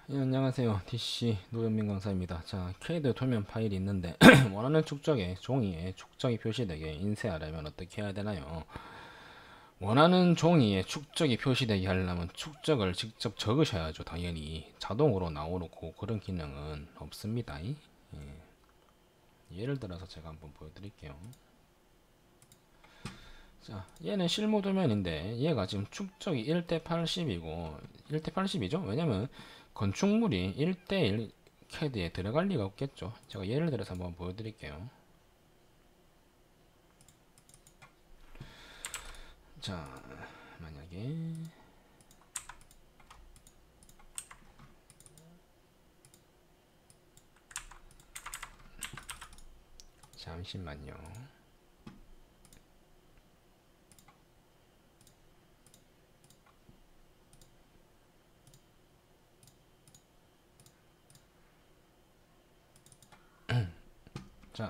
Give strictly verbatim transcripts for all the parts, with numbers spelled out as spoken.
예, 안녕하세요. 디씨 노현민 강사입니다. 자, 케이드 도면 파일이 있는데 원하는 축적에 종이에 축적이 표시되게 인쇄하려면 어떻게 해야 되나요? 원하는 종이에 축적이 표시되게 하려면 축적을 직접 적으셔야죠. 당연히 자동으로 나오고 그런 기능은 없습니다. 예. 예를 들어서 제가 한번 보여드릴게요. 자, 얘는 실무 도면인데 얘가 지금 축적이 일 대 팔십이고 일 대 팔십이죠. 왜냐면 건축물이 일 대 일 캐드에 들어갈 리가 없겠죠. 제가 예를 들어서 한번 보여드릴게요. 자, 만약에 잠시만요. 자,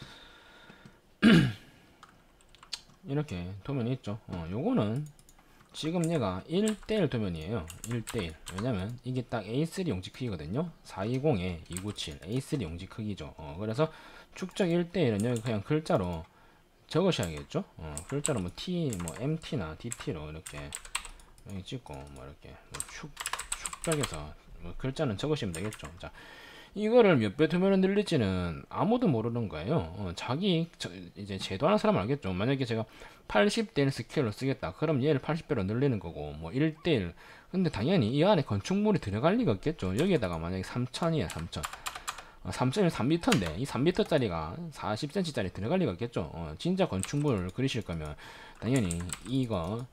이렇게 도면이 있죠. 어, 요거는 지금 얘가 일 대 일 도면이에요. 일 대 일. 왜냐면 이게 딱 에이 쓰리 용지 크기거든요. 사백이십에 이백구십칠 에이 쓰리 용지 크기죠. 어, 그래서 축적 일 대 일은 여기 그냥 글자로 적으셔야겠죠. 어, 글자로 뭐 T, 뭐 엠티나 디티로 이렇게 여기 찍고 뭐 이렇게 뭐 축, 축적해서 뭐 글자는 적으시면 되겠죠. 자, 이거를 몇 배 도면을 늘릴지는 아무도 모르는 거예요. 어, 자기 저, 이제 제도하는 사람은 알겠죠. 만약에 제가 팔십 대 일 스케일로 쓰겠다. 그럼 얘를 팔십 배로 늘리는 거고 뭐 일 대 일. 근데 당연히 이 안에 건축물이 들어갈 리가 없겠죠. 여기에다가 만약에 삼천이야 삼천. 어, 삼천이 삼 미터인데 이 삼 미터짜리가 사십 센티미터짜리 들어갈 리가 없겠죠. 어, 진짜 건축물을 그리실 거면 당연히 이거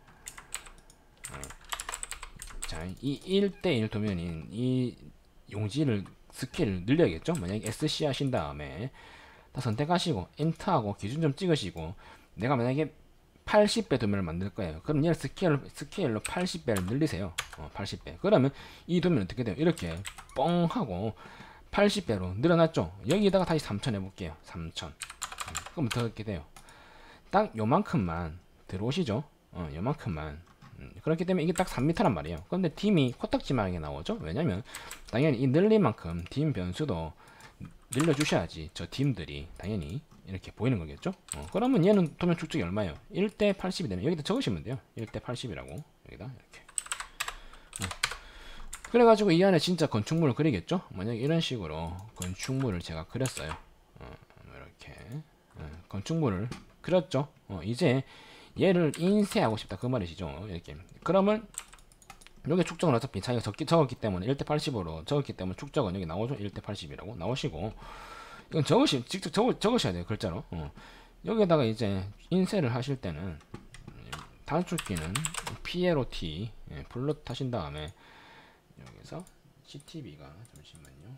자, 이 일 대 일 도면인 이 용지를 스케일을 늘려야겠죠. 만약에 에스씨 하신 다음에 다 선택하시고 엔터하고 기준점 찍으시고 내가 만약에 팔십 배 도면을 만들 거예요. 그럼 얘를 스케일, 스케일로 팔십 배를 늘리세요. 어, 팔십 배. 그러면 이 도면 어떻게 돼요? 이렇게 뻥 하고 팔십 배로 늘어났죠. 여기다가 다시 삼천 해볼게요. 삼천. 그럼 어떻게 돼요? 딱 요만큼만 들어오시죠. 어, 요만큼만. 음, 그렇기 때문에 이게 딱 삼 미터란 말이에요. 그런데 딤이 코딱지만하게 나오죠. 왜냐면 당연히 이 늘린 만큼 딤 변수도 늘려주셔야지 저 딤들이 당연히 이렇게 보이는 거겠죠. 어, 그러면 얘는 도면 축적이 얼마예요? 일 대 팔십이 되면 여기다 적으시면 돼요. 일 대 팔십이라고 여기다 이렇게. 어. 그래가지고 이 안에 진짜 건축물을 그리겠죠. 만약에 이런 식으로 건축물을 제가 그렸어요. 어, 이렇게 어, 건축물을 그렸죠. 어, 이제 얘를 인쇄하고 싶다 그 말이시죠. 이렇게 그러면 여기 축적은 어차피 자기가 적기, 적었기 때문에 일 대 팔십으로 적었기 때문에 축적은 여기 나오죠. 일 대 팔십이라고 나오시고 이건 적으시 직접 적으, 적으셔야 돼요. 글자로. 어. 여기다가 이제 인쇄를 하실 때는 단축키는 피에로 티 예, 플롯 하신 다음에 여기서 씨티비가 잠시만요.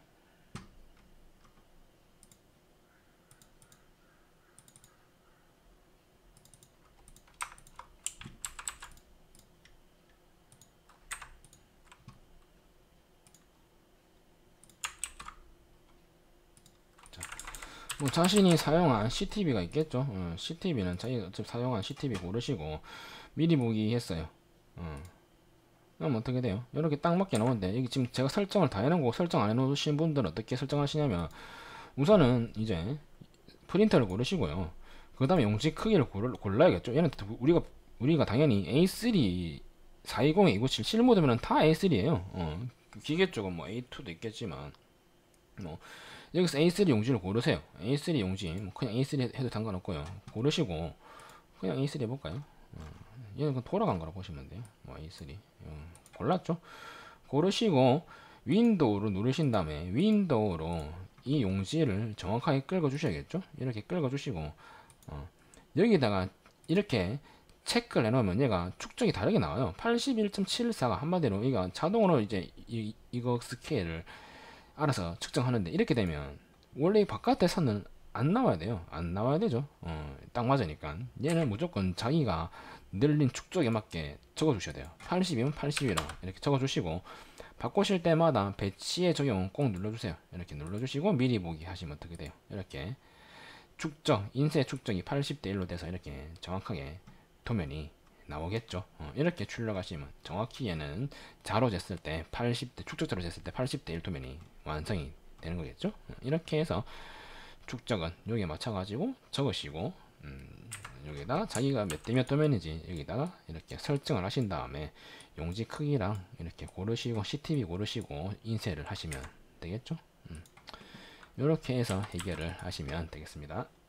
뭐 자신이 사용한 씨티비가 있겠죠. 어, 씨티비는 자기가 어차피 사용한 씨티비 고르시고 미리 보기 했어요. 어. 그럼 어떻게 돼요? 이렇게 딱 맞게 나오는데 여기 지금 제가 설정을 다 해놓고 설정 안 해놓으신 분들은 어떻게 설정하시냐면 우선은 이제 프린터를 고르시고요. 그 다음에 용지 크기를 고르, 골라야겠죠. 얘는 우리가 우리가 당연히 에이 쓰리 사백이십에 이백구십칠 실모드면 다 에이 쓰리예요. 어, 기계 쪽은 뭐 에이 투도 있겠지만 뭐 여기서 에이 쓰리 용지를 고르세요. 에이 쓰리 용지 뭐 그냥 에이 쓰리 해도 상관없고요. 고르시고 그냥 에이 쓰리 해볼까요? 어, 얘는 그냥 돌아간 거라 보시면 돼요. 뭐 에이 쓰리 어, 골랐죠. 고르시고 윈도우로 누르신 다음에 윈도우로 이 용지를 정확하게 끌어 주셔야겠죠. 이렇게 끌어 주시고 어, 여기다가 이렇게 체크를 해놓으면 얘가 축적이 다르게 나와요. 팔십일 점 칠사가 한마디로 이거 자동으로 이제 이, 이거 스케일을 알아서 측정하는데 이렇게 되면 원래 바깥에서는 안 나와야 돼요. 안 나와야 되죠. 어, 딱 맞으니까 얘는 무조건 자기가 늘린 축적에 맞게 적어주셔야 돼요. 팔십이면 팔십이라고 이렇게 적어주시고 바꾸실 때마다 배치의 적용 꼭 눌러주세요. 이렇게 눌러주시고 미리 보기 하시면 어떻게 돼요. 이렇게 축적 인쇄 축적이 팔십 대 일로 돼서 이렇게 정확하게 도면이 나오겠죠. 어, 이렇게 출력하시면 정확히 얘는 자로 쟀을 때 팔십 대, 축적자로 쟀을 때 팔십 대 일 도면이 완성이 되는 거겠죠. 어, 이렇게 해서 축적은 여기에 맞춰 가지고 적으시고, 음, 여기다 자기가 몇 대 몇 도면인지 여기다가 이렇게 설정을 하신 다음에 용지 크기랑 이렇게 고르시고 씨티비 고르시고 인쇄를 하시면 되겠죠. 음, 이렇게 해서 해결을 하시면 되겠습니다.